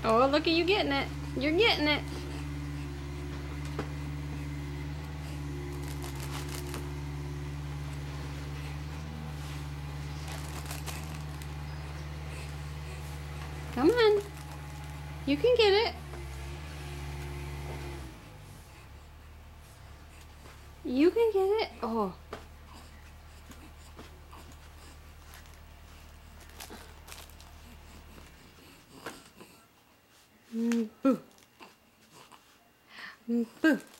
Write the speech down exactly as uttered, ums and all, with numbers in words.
Oh, look at you getting it. You're getting it. Come on. You can get it. You can get it. Oh. Mm, boo. Mm, boo.